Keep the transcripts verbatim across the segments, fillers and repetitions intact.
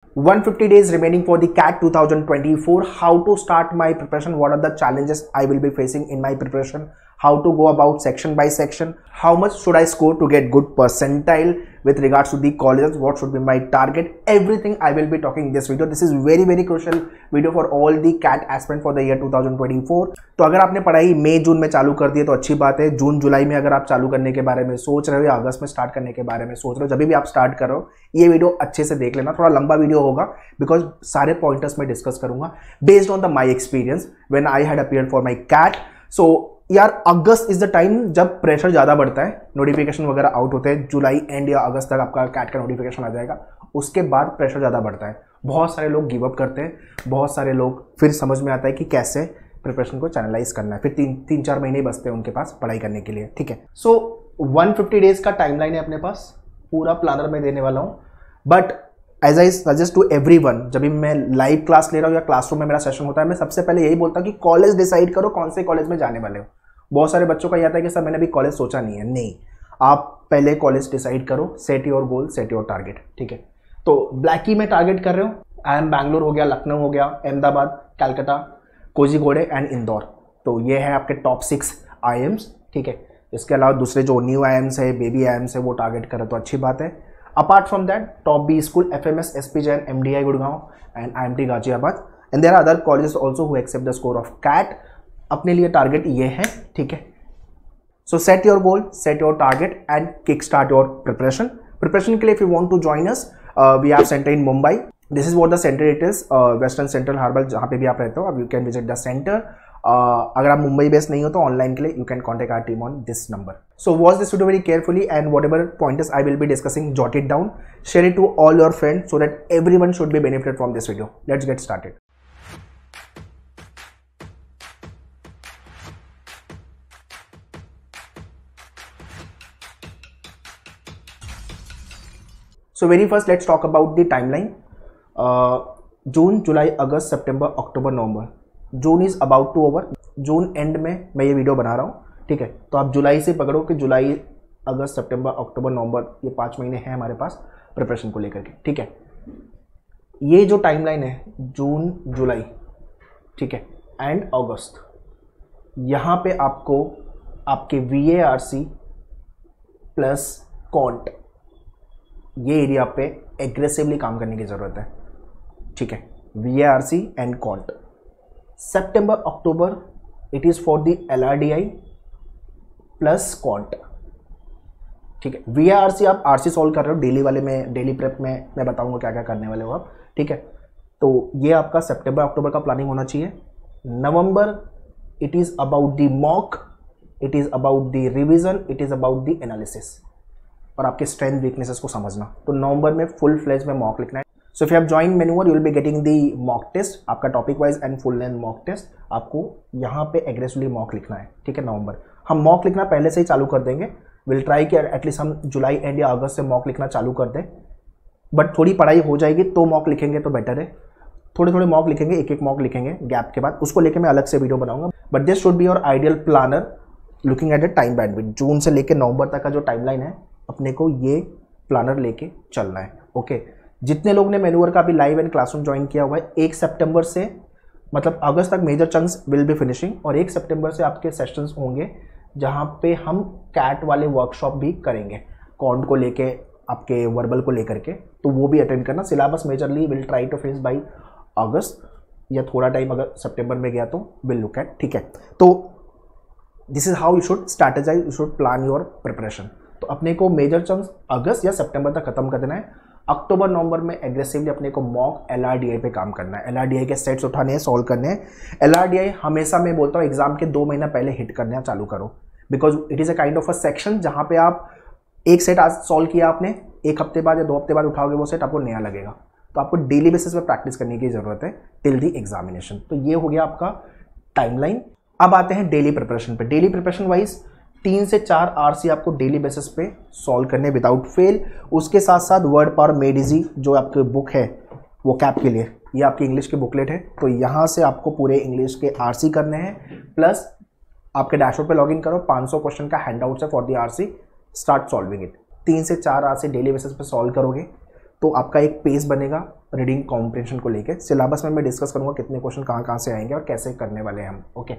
one hundred fifty days remaining for the C A T twenty twenty-four. How to start my preparation? What are the challenges I will be facing in my preparation? How to go about section by section? How much should I score to get good percentile with regards to the colleges? What should be my target? Everything I will be talking in this video. This is very very crucial video for all the C A T aspirant for the year twenty twenty-four. तो अगर आपने पढ़ाई मई जून में चालू कर दी है तो अच्छी बात है. जून जुलाई में अगर आप चालू करने के बारे में सोच रहे हो या अगस्त में स्टार्ट करने के बारे में सोच रहे हो, जब भी आप स्टार्ट कर रहे हो ये वीडियो अच्छे से देख लेना. थोड़ा लंबा वीडियो होगा बिकॉज सारे पॉइंटर्स में डिस्कस करूंगा based on the my experience when I had appeared for my CAT. So यार अगस्त इज द टाइम जब प्रेशर ज़्यादा बढ़ता है, नोटिफिकेशन वगैरह आउट होते हैं. जुलाई एंड या अगस्त तक आपका कैट का नोटिफिकेशन आ जाएगा. उसके बाद प्रेशर ज़्यादा बढ़ता है. बहुत सारे लोग गिव अप करते हैं, बहुत सारे लोग फिर समझ में आता है कि कैसे प्रिपरेशन को चैनलाइज करना है. फिर तीन तीन चार महीने बचते हैं उनके पास पढ़ाई करने के लिए. ठीक है. So one hundred fifty days का टाइमलाइन है अपने पास, पूरा प्लानर में देने वाला हूँ. But as I suggest to everyone, जब भी मैं लाइव क्लास ले रहा हूँ या क्लासरूम में मेरा सेशन होता है, मैं सबसे पहले यही बोलता हूँ कि कॉलेज डिसाइड करो कौन से कॉलेज में जाने वाले हो. बहुत सारे बच्चों का यह आता है कि सर मैंने अभी कॉलेज सोचा नहीं है. नहीं, आप पहले कॉलेज डिसाइड करो. Set your goal, set your target. ठीक है. तो ब्लैकी में टारगेट कर रहे हो. आई एम बैंगलोर हो गया, लखनऊ हो गया, अहमदाबाद, कलकत्ता, कोझीकोड एंड इंदौर. तो ये है आपके टॉप सिक्स आई एम्स. ठीक है. इसके अलावा दूसरे जो न्यू आई एम्स है, बेबी आई एम्स है, वो टारगेट करें तो अच्छी बात है. Apart from that top B school, F M S, S P Jain, M D I Gurgaon and I M T Ghaziabad. And there are other colleges also who accept the score of CAT. अपने लिए target ये है. ठीक है. So set your goal, set your target and kick start your preparation. Preparation के लिए if you want to join us, we have centre in Mumbai. This is what the centre it is. Western central harbour, जहाँ पे भी आप रहते हो, अब you can visit the centre. अगर आप मुंबई बेस्ड नहीं हो तो ऑनलाइन के लिए you can contact our team on this number. So watch this video very carefully and whatever points I will be discussing, jot it down, share it to all your friends so that everyone should be benefited from this video. Let's get started. So very first let's talk about the timeline. uh, June, July, August, September, October, November. June is about to over. June end में मैं ये video बना रहा हूँ. ठीक है. तो आप जुलाई से पकड़ो कि जुलाई, अगस्त, सितंबर, अक्टूबर, नवंबर, ये पाँच महीने हैं हमारे पास प्रिपरेशन को लेकर के. ठीक है. ये जो टाइमलाइन है जून, जुलाई, ठीक है, एंड अगस्त, यहाँ पे आपको आपके V A R C plus quant, ये एरिया पे एग्रेसिवली काम करने की जरूरत है. ठीक है. V A R C and quant. September, October it is for the L R D I plus quant. ठीक है. वी ए आर सी आप आर सी सॉल्व कर रहे हो डेली वाले में, डेली प्रेप में मैं बताऊंगा क्या क्या करने वाले हो आप. ठीक है. तो ये आपका सितंबर अक्टूबर का प्लानिंग होना चाहिए. November it is about the mock, it is about the revision, it is about the analysis और आपके स्ट्रेंथ वीकनेसेस को समझना. तो नवंबर में फुल फ्लेज में मॉक लिखना है. So if you have join menuer you will be getting the mock test. आपका topic wise and full length mock test, आपको यहाँ पे एग्रेसिवली मॉक लिखना है. ठीक है. नवंबर हम मॉक लिखना पहले से ही चालू कर देंगे. विल ट्राई कि एटलीस्ट हम जुलाई एंड या अगस्त से मॉक लिखना चालू कर दें. बट थोड़ी पढ़ाई हो जाएगी तो मॉक लिखेंगे तो बेटर है. थोड़े थोड़े मॉक लिखेंगे, एक एक मॉक लिखेंगे गैप के बाद. उसको लेके मैं अलग से वीडियो बनाऊंगा. But this should be your ideal planner looking at the time bandwidth. जून से लेकर नवंबर तक का जो टाइमलाइन है अपने को ये प्लानर लेके चलना है. ओके. जितने लोग ने मेन्यूअर का भी लाइव एंड क्लासरूम ज्वाइन किया हुआ है, एक सितंबर से मतलब अगस्त तक major chunks will be finishing और एक सितंबर से आपके सेशंस होंगे जहां पे हम कैट वाले वर्कशॉप भी करेंगे. कॉन्ट को लेके, आपके वर्बल को लेकर के, तो वो भी अटेंड करना. Syllabus majorly will try to finish by August या थोड़ा टाइम अगर सितंबर में गया तो विल लुक एट. ठीक है. तो this is how you should strategise, you should plan your preparation. तो अपने को मेजर चंक्स अगस्त या सितंबर तक खत्म कर देना है. अक्टूबर नवंबर में एग्रेसिवली अपने को mock L R D I पे काम करना है. एल आर डी आई के सेट्स उठाने हैं, सॉल्व करने हैं. एल आर डी आई हमेशा मैं बोलता हूँ एग्जाम के दो महीना पहले हिट करना चालू करो, because it is a kind of a section जहाँ पे आप एक सेट आज सॉल्व किया आपने, एक हफ्ते बाद या दो हफ्ते बाद उठाओगे वो सेट, आपको नया लगेगा. तो आपको डेली बेसिस पे प्रैक्टिस करने की जरूरत है टिल दी एग्जामिनेशन. तो ये हो गया आपका टाइमलाइन. अब आते हैं डेली प्रिपरेशन पे. डेली प्रिपरेशन वाइज तीन से चार आरसी आपको डेली बेसिस पे सॉल्व करने विदाउट फेल. उसके साथ साथ वर्ड पावर मेड इजी जो आपकी बुक है वो कैप के लिए, ये आपकी इंग्लिश की बुकलेट है. तो यहाँ से आपको पूरे इंग्लिश के आरसी करने हैं. प्लस आपके डैशबोर्ड पे लॉगिन करो, पाँच सौ क्वेश्चन का हैंडआउट है for the RC. Start solving it. तीन से चार आरसी डेली बेसिस पे सॉल्व करोगे तो आपका एक पेस बनेगा. रीडिंग कॉम्प्रिहेंशन को लेके। सिलेबस में मैं डिस्कस करूंगा कितने क्वेश्चन कहाँ कहाँ से आएंगे और कैसे करने वाले हैं हम। Okay,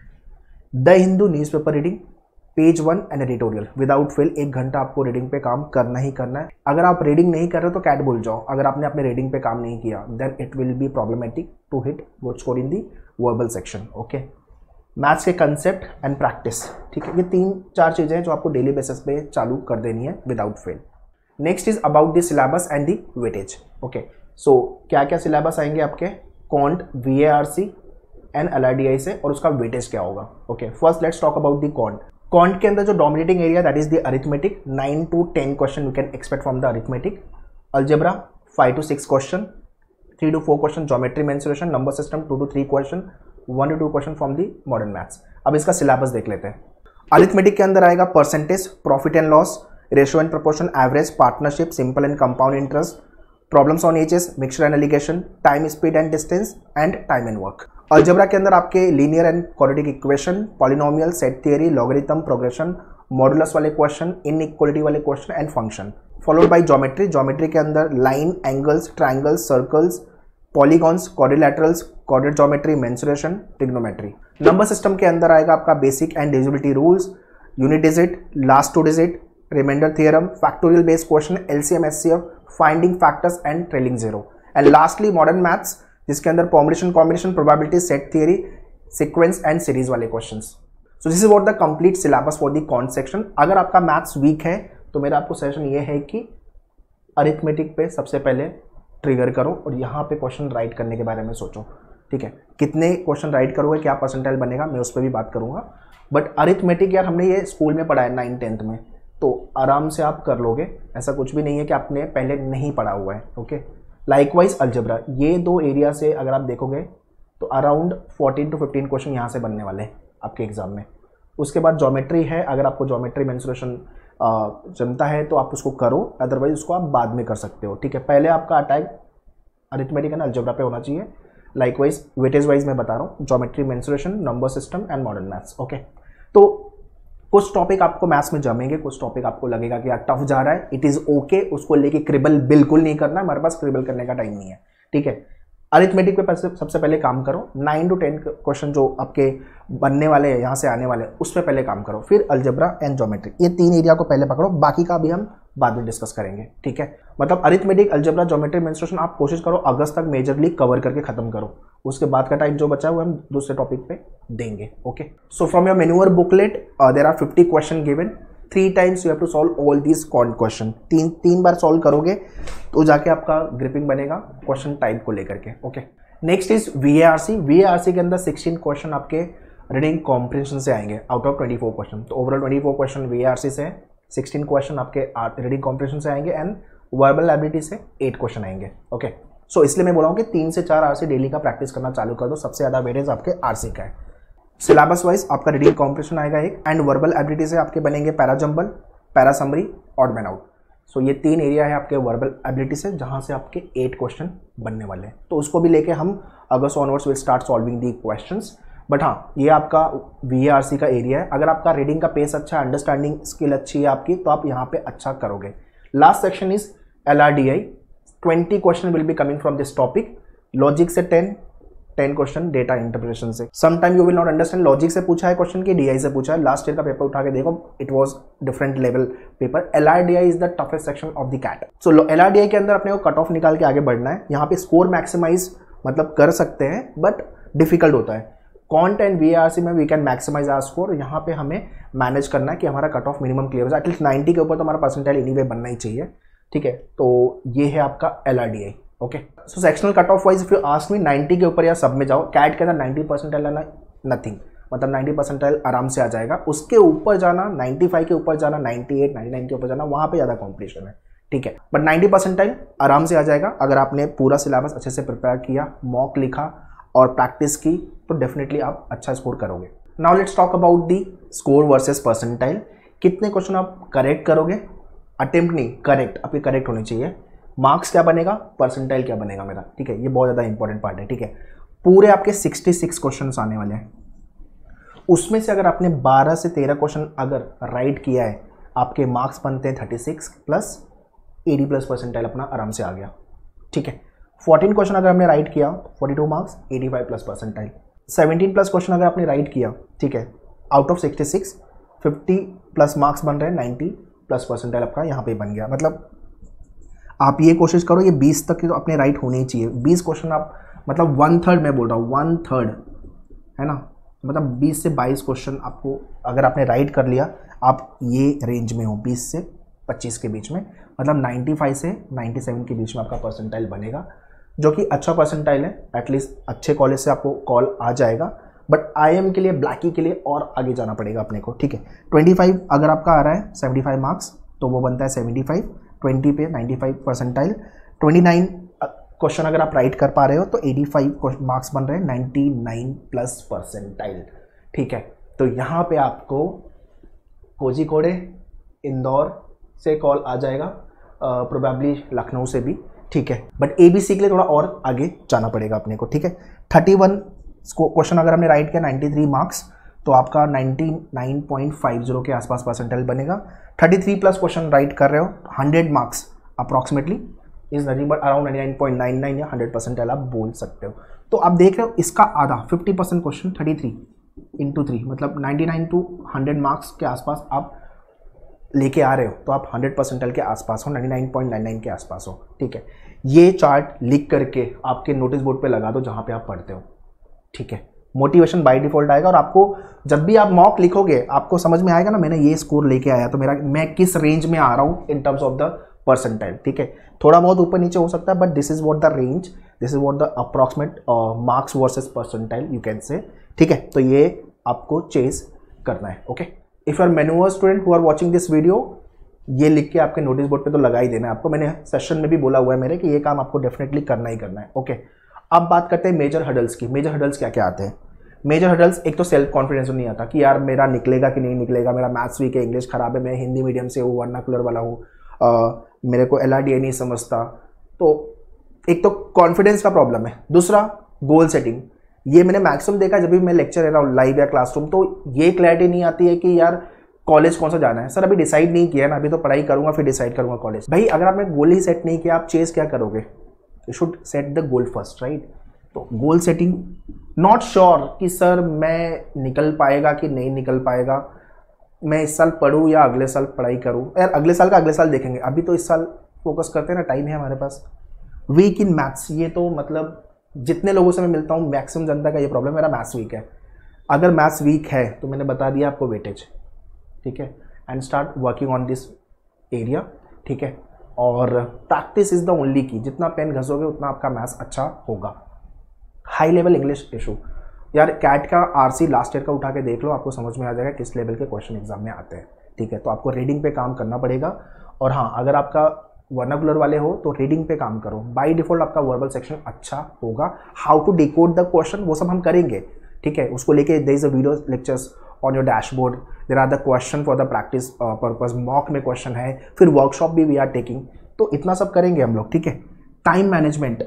the Hindu newspaper reading, page one and editorial, without fail एक घंटा आपको रीडिंग पे काम करना ही करना है। अगर आप रीडिंग नहीं कर रहे तो कैट भूल जाओ। अगर आपने अपने रीडिंग पे काम नहीं किया then it will be problematic to hit good score in the verbal section. Okay, maths के कंसेप्ट एंड प्रैक्टिस, ठीक है, ये तीन चार चीज़ें हैं जो आपको डेली बेसिस पे चालू कर देनी है without fail. Next is about the syllabus and the weightage. Okay, so क्या क्या सिलेबस आएंगे आपके, quant, V A R C and L R D I से, और उसका वेटेज क्या होगा। Okay, first let's talk about the quant. Quant के अंदर जो dominating area that is the arithmetic, nine to ten question you can expect from the arithmetic. Algebra five to six question, three to four question geometry mensuration, number system two to three question, one to two question from the modern maths. अब इसका syllabus देख लेते हैं। Arithmetic के अंदर आएगा percentage, profit and loss, ratio and proportion, average, partnership, simple and compound interest, problems on ages, mixture and alligation, time, speed and distance and time and work. Algebra के अंदर आपके linear and quadratic equation, polynomial, set theory, logarithm, progression, modulus वाले question, inequality वाले question and function, followed by geometry. Geometry के अंदर line, angles, triangles, circles, polygons, quadrilaterals, quadrate geometry, mensuration, trigonometry. Number system के अंदर आएगा आपका basic and divisibility rules, unit digit, last two digit, remainder theorem, factorial based question, LCM, HCF, finding factors and trailing zero. And lastly modern maths, जिसके अंदर permutation, combination, probability, set theory, sequence and series वाले questions. So this is what the complete syllabus for the quant section. अगर आपका maths weak है तो मेरा आपको suggestion ये है कि अरिथमेटिक पे सबसे पहले ट्रिगर करो और यहाँ पे क्वेश्चन राइट करने के बारे में सोचो। ठीक है, कितने क्वेश्चन राइट करोगे, क्या परसेंटाइल बनेगा, मैं उस पर भी बात करूंगा। बट अरिथमेटिक यार हमने ये स्कूल में पढ़ा है नाइन टेंथ में, तो आराम से आप कर लोगे, ऐसा कुछ भी नहीं है कि आपने पहले नहीं पढ़ा हुआ है। ओके, लाइकवाइज अलजेब्रा, ये दो एरिया से अगर आप देखोगे तो around fourteen to fifteen question यहाँ से बनने वाले हैं आपके एग्जाम में। उसके बाद ज्योमेट्री है, अगर आपको ज्योमेट्री मेंसुरेशन जमता है तो आप उसको करो, अदरवाइज उसको आप बाद में कर सकते हो। ठीक है, पहले आपका अटैक अरिथमेटिक एंड अलजेब्रा पे होना चाहिए। लाइकवाइज वेटेज वाइज मैं बता रहा हूँ, geometry, mensuration, number system and modern maths. Okay, तो कुछ टॉपिक आपको मैथ्स में जमेंगे, कुछ टॉपिक आपको लगेगा कि यार टफ जा रहा है, इट इज ओके, उसको लेके क्रिबल बिल्कुल नहीं करना, हमारे पास क्रिबल करने का टाइम नहीं है। ठीक है, अरिथमेटिक पे सबसे पहले काम करो, नाइन टू टेन क्वेश्चन जो आपके बनने वाले हैं यहाँ से आने वाले, उस पर पहले काम करो, फिर अलजेब्रा एंड ज्योमेट्री, ये तीन एरिया को पहले पकड़ो, बाकी का भी हम बाद में डिस्कस करेंगे। ठीक है, मतलब अरिथमेटिक, अलजेब्रा, ज्योमेट्री, मेंसुरेशन आप कोशिश करो अगस्त तक मेजरली कवर करके खत्म करो, उसके बाद का टाइम जो बचा है वो हम दूसरे टॉपिक पे देंगे। Okay, so from your menuer booklet there are fifty question given, three times you have to solve all these quant question. तीन तीन बार सॉल्व करोगे तो जाके आपका ग्रिपिंग बनेगा क्वेश्चन टाइप को लेकर के। Okay, next is V A R C. V A R C के अंदर सिक्सटीन क्वेश्चन आपके रीडिंग कॉम्प्रिहेंशन से आएंगे out of twenty four question. तो overall twenty four question V A R C से, सिक्सटीन क्वेश्चन आपके रीडिंग कॉम्प्रिहेंशन से आएंगे एंड वर्बल एबिलिटी से एट क्वेश्चन आएंगे। ओके, सो इसलिए मैं बोला हूँ कि तीन से चार आरसी डेली का प्रैक्टिस करना चालू कर दो, सबसे ज्यादा वेटेज आपके आरसी का है। सिलेबस वाइज आपका रीडिंग कॉम्प्रिहेंशन आएगा एक, एंड वर्बल एबिलिटी से आपके बनेंगे para jumble, para summary, odd man out. So ये तीन एरिया है आपके वर्बल एबिलिटी से जहां से आपके एट क्वेश्चन बनने वाले हैं, तो उसको भी लेके हम August onwards will start solving the questions. But हाँ, ये आपका वी ए आर सी का एरिया है, अगर आपका रीडिंग का पेस अच्छा है, अंडरस्टैंडिंग स्किल अच्छी है आपकी, तो आप यहाँ पे अच्छा करोगे। Last section is L R D I, twenty question will be coming from this topic, logic से ten, ten question data interpretation से। Sometime you will not understand logic से पूछा है क्वेश्चन की डीआई से पूछा है, लास्ट ईयर का पेपर उठा के देखो, it was different level paper. LRDI is the toughest section of the CAT. So LRDI के अंदर अपने को कट ऑफ निकाल के आगे बढ़ना है, यहाँ पे स्कोर मैक्सिमाइज मतलब कर सकते हैं बट डिफिकल्ट होता है। Quant and V A R C में we can maximise our score, यहाँ पे हमें मैनेज करना है कि हमारा कट ऑफ मिनिमम क्लियर हो जाए, एटलीस्ट नाइन्टी के ऊपर तो हमारा परसेंटाइल एनीवे बनना ही चाहिए। ठीक है, तो ये है आपका LRDI. Okay, so sectional cut off wise if you ask me, ninety के ऊपर या सब में जाओ, कैट के अंदर नाइन्टी परसेंटाइल आना नथिंग, मतलब नाइन्टी परसेंटाइल आराम से आ जाएगा। उसके ऊपर जाना, नाइन्टी फाइव के ऊपर जाना, नाइन्टी एट, नाइन्टी नाइन के ऊपर जाना, वहाँ पे ज़्यादा कॉम्पिटिशन है। ठीक है, बट नाइन्टी परसेंटाइल आराम से आ जाएगा अगर आपने पूरा सिलेबस अच्छे से प्रिपेयर किया, मॉक लिखा और प्रैक्टिस की, तो डेफिनेटली आप अच्छा स्कोर करोगे। Now let's talk about the score versus percentile. कितने क्वेश्चन आप करेक्ट करोगे, अटेम्प्ट नहीं, करेक्ट, आपके करेक्ट होने चाहिए। मार्क्स क्या बनेगा, परसेंटाइल क्या बनेगा मेरा। ठीक है, ये बहुत ज़्यादा इंपॉर्टेंट पार्ट है। ठीक है, पूरे आपके सिक्सटी सिक्स क्वेश्चंस आने वाले हैं, उसमें से अगर आपने बारह से तेरह क्वेश्चन अगर राइट किया है, आपके मार्क्स बनते हैं thirty six plus eighty plus percentile अपना आराम से आ गया। ठीक है, फोर्टीन क्वेश्चन अगर हमने राइट किया forty two marks, eighty five plus percentile. Seventeen plus question अगर आपने राइट किया, ठीक है, out of sixty six, fifty plus marks बन रहे हैं, नाइन्टी प्लस परसेंटाइल आपका यहाँ पे बन गया। मतलब आप ये कोशिश करो ये बीस तक तो अपने राइट होने ही चाहिए। बीस क्वेश्चन आप, मतलब वन थर्ड मैं बोल रहा हूँ, वन थर्ड है ना, मतलब बीस से बाईस क्वेश्चन आपको अगर आपने राइट कर लिया, आप ये रेंज में हो बीस से पच्चीस के बीच में, मतलब पचानवे से सत्तानवे के बीच में आपका परसेंटाइल बनेगा, जो कि अच्छा परसेंटाइल है। एटलीस्ट अच्छे कॉलेज से आपको कॉल आ जाएगा, बट आईएम के लिए, ब्लैकी के लिए और आगे जाना पड़ेगा अपने को, ठीक है। पच्चीस अगर आपका आ रहा है पचहत्तर मार्क्स, तो वो बनता है पचहत्तर, ट्वेंटी पे पचानवे परसेंटाइल। उनतीस क्वेश्चन अगर आप राइट कर पा रहे हो तो पचासी मार्क्स बन रहे हैं, निन्यानवे प्लस परसेंटाइल, ठीक है। तो यहाँ पे आपको कोझिकोडे, इंदौर से कॉल आ जाएगा, प्रोबेबली लखनऊ से भी, ठीक है। बट एबीसी के लिए थोड़ा और आगे जाना पड़ेगा अपने को, ठीक है। इकतीस क्वेश्चन अगर हमने राइट किया तिरानवे मार्क्स, तो आपका निन्यानवे पॉइंट फाइव जीरो के आसपास परसेंटाइल बनेगा। तैंतीस प्लस क्वेश्चन राइट कर रहे हो, hundred marks approximately is nothing but around ninety nine point nine nine या हंड्रेड परसेंटाइल आप बोल सकते हो। तो आप देख रहे हो इसका आधा फिफ्टी परसेंट क्वेश्चन तैंतीस इंटू थ्री, मतलब निन्यानवे टू हंड्रेड मार्क्स के आसपास आप लेके आ रहे हो, तो आप हंड्रेड परसेंटाइल के आसपास हो, निन्यानवे पॉइंट नाइन नाइन के आसपास हो, ठीक है। ये चार्ट लिख करके आपके नोटिस बोर्ड पे लगा दो जहां पे आप पढ़ते हो, ठीक है। मोटिवेशन बाय डिफॉल्ट आएगा, और आपको जब भी आप मॉक लिखोगे आपको समझ में आएगा ना, मैंने ये स्कोर लेके आया तो मेरा, मैं किस रेंज में आ रहा हूँ in terms of the percentile, ठीक है। थोड़ा बहुत ऊपर नीचे हो सकता है, but this is what the range, this is what the approximate marks versus percentile you can say, ठीक है। तो ये आपको चेस करना है, okay. If you are manual student who are watching this video, ये लिख के आपके नोटिस बोर्ड पे तो लगा ही देना है आपको। मैंने सेशन में भी बोला हुआ है मेरे कि ये काम आपको डेफिनेटली करना ही करना है, ओके। अब बात करते हैं मेजर हडल्स की। मेजर हडल्स क्या क्या आते हैं? मेजर हडल्स, एक तो सेल्फ कॉन्फिडेंस नहीं आता कि यार मेरा निकलेगा कि नहीं निकलेगा, मेरा मैथ्स वीक है, इंग्लिश खराब है, मैं हिंदी मीडियम से हूँ, वर्नाकुलर वाला हूँ, मेरे को एल आर डी ए नहीं समझता। तो एक तो कॉन्फिडेंस का प्रॉब्लम है। दूसरा गोल सेटिंग, ये मैंने मैक्सिमम देखा जब भी मैं लेक्चर ले रहा हूँ लाइव या क्लासरूम, तो ये क्लैरिटी नहीं आती है कि यार कॉलेज कौन सा जाना है। सर अभी डिसाइड नहीं किया है ना, अभी तो पढ़ाई करूंगा फिर डिसाइड करूंगा कॉलेज। भाई अगर आपने गोल ही सेट नहीं किया, आप चेस क्या करोगे? You should set the goal first, right. तो गोल सेटिंग, नॉट श्योर कि सर मैं निकल पाएगा कि नहीं निकल पाएगा, मैं इस साल पढ़ूँ या अगले साल पढ़ाई करूँ। यार अगले साल का अगले साल देखेंगे, अभी तो इस साल फोकस करते हैं ना, टाइम है हमारे पास। वीक इन मैथ्स, ये तो मतलब जितने लोगों से मैं मिलता हूँ मैक्सिमम जनता का ये प्रॉब्लम, मेरा मैथ्स वीक है। अगर मैथ्स वीक है तो मैंने बता दिया आपको वेटेज, ठीक है, and start working on this area, ठीक है। और प्रैक्टिस इज द ओनली की, जितना पेन घसोगे उतना आपका मैथ्स अच्छा होगा। हाई लेवल इंग्लिश इशू, यार कैट का आरसी लास्ट ईयर का उठा के देख लो, आपको समझ में आ जाएगा किस लेवल के क्वेश्चन एग्जाम में आते हैं, ठीक है। तो आपको रीडिंग पे काम करना पड़ेगा। और हाँ, अगर आपका वर्नाकुलर वाले हो तो रीडिंग पे काम करो, बाय डिफॉल्ट आपका वर्बल सेक्शन अच्छा होगा। How to decode the question वो सब हम करेंगे, ठीक है। उसको लेके there is a video lectures on your dashboard, there are the question for the practice purpose, mock में क्वेश्चन है, फिर वर्कशॉप भी वी आर टेकिंग, तो इतना सब करेंगे हम लोग, ठीक है। टाइम मैनेजमेंट,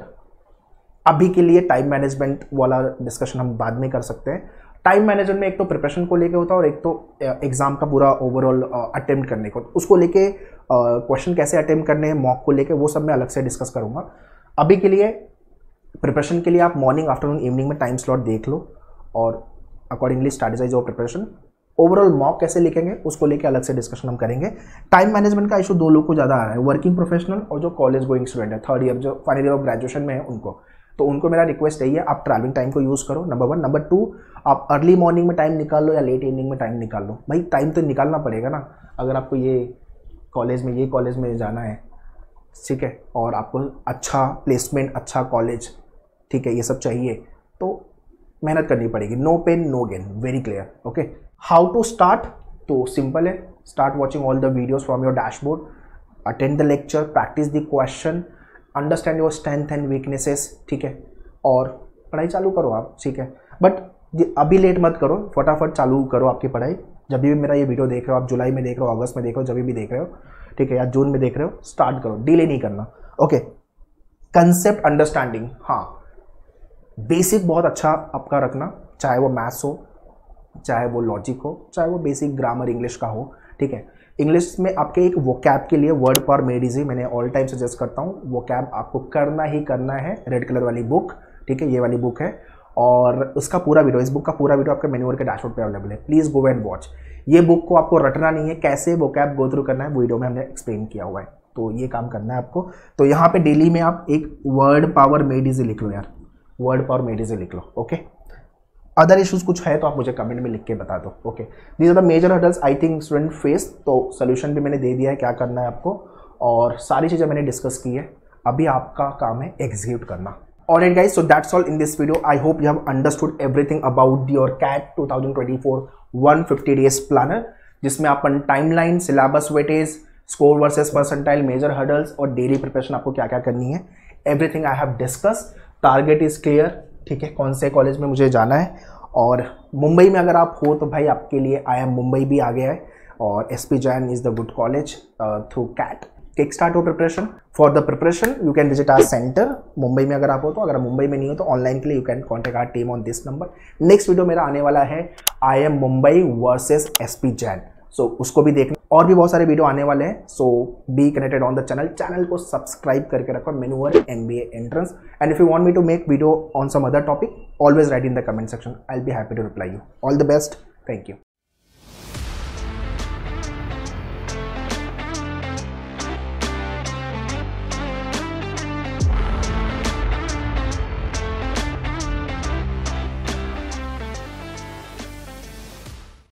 अभी के लिए टाइम मैनेजमेंट वाला डिस्कशन हम बाद में कर सकते हैं। टाइम मैनेजमेंट में एक तो प्रिपरेशन को लेके होता है और एक तो एग्जाम का पूरा ओवरऑल अटेम्प्ट करने को, उसको लेके क्वेश्चन कैसे अटेम्प्ट करने हैं, मॉक को लेके, वो सब मैं अलग से डिस्कस करूंगा। अभी के लिए प्रिपरेशन के लिए आप मॉर्निंग, आफ्टरनून, इवनिंग में टाइम स्लॉट देख लो और accordingly strategise your preparation. Overall mock कैसे लिखेंगे उसको लेके अलग से डिस्कशन हम करेंगे। टाइम मैनेजमेंट का इशू दो लोग को ज़्यादा आ रहा है, वर्किंग प्रोफेशनल और जो कॉलेज गोइंग स्टूडेंट है, थर्ड ईयर जो फाइनल ईयर ऑफ ग्रेजुएशन में है उनको। तो उनको मेरा रिक्वेस्ट यही है, आप ट्रैवलिंग टाइम को यूज़ करो, नंबर वन। नंबर टू, आप अर्ली मॉर्निंग में टाइम निकाल लो या लेट इवनिंग में टाइम निकाल लो। भाई टाइम तो निकालना पड़ेगा ना, अगर आपको ये कॉलेज में ये कॉलेज में जाना है, ठीक है, और आपको अच्छा प्लेसमेंट, अच्छा कॉलेज, ठीक है, ये सब चाहिए, तो मेहनत करनी पड़ेगी। No pain no gain, very clear, okay. How to start, तो सिंपल है, start watching all the videos from your dashboard, attend the lecture, practice the question, understand your strength and weaknesses, ठीक है, और पढ़ाई चालू करो आप, ठीक है। बट अभी लेट मत करो, फटाफट चालू करो आपकी पढ़ाई। जब भी मेरा ये वीडियो देख रहे हो, आप जुलाई में देख रहे हो, अगस्त में देख रहे हो, जब भी देख रहे हो, ठीक है, या जून में देख रहे हो, स्टार्ट करो, डिले नहीं करना, ओके। कंसेप्ट अंडरस्टैंडिंग, हाँ, बेसिक बहुत अच्छा आपका रखना, चाहे वो मैथ्स हो, चाहे वो लॉजिक हो, चाहे वो बेसिक ग्रामर इंग्लिश का हो, ठीक है। इंग्लिश में आपके एक वोकैब के लिए वर्ड पावर मेड इजी मैंने ऑल टाइम सजेस्ट करता हूँ। वोकैब आपको करना ही करना है, रेड कलर वाली बुक, ठीक है, ये वाली बुक है। और उसका पूरा वीडियो, इस बुक का पूरा वीडियो आपके मेन्यूअर के डैशबोर्ड पे अवेलेबल है, प्लीज़ गो एंड वॉच। ये बुक को आपको रटना नहीं है, कैसे वोकैब गो थ्रू करना है वीडियो में हमने एक्सप्लेन किया हुआ है, तो ये काम करना है आपको। तो यहाँ पे डेली में आप एक वर्ड पावर मेड इजी लिख लो यार, वर्ड पावर मेड इजी लिख लो, ओके। अदर इश्यूज कुछ है तो आप मुझे कमेंट में लिख के बता दो, okay. These are the major hurdles I think student face. तो सोल्यूशन भी मैंने दे दिया है क्या करना है आपको, और सारी चीज़ें मैंने डिस्कस की है, अभी आपका काम है एग्जीक्यूट करना। Alright guys, so that's all in this video. I hope you have understood everything about your C A T twenty twenty-four one hundred fifty days planner, जिसमें अपन timeline, syllabus weightage, score versus percentile, major hurdles और daily preparation आपको क्या क्या करनी है, everything I have discuss. Target is clear, ठीक है, कौन से कॉलेज में मुझे जाना है। और मुंबई में अगर आप हो तो भाई आपके लिए आई एम मुंबई भी आ गया है, और S P Jain is the good college through CAT. Kick start हो प्रिपरेशन। For the preparation you can visit our centre Mumbai में अगर आप हो तो, अगर मुंबई में नहीं हो तो ऑनलाइन के लिए you can contact our team on this number. Next video मेरा आने वाला है I am Mumbai versus S P Jain, so उसको भी देखना, और भी बहुत सारे वीडियो आने वाले हैं। So be connected on the channel, channel को सब्सक्राइब करके रखो, मेन्यूअर MBA entrance. And if you want me to make video on some other topic, always write in the comment section, I will be happy to reply you. All the best, thank you.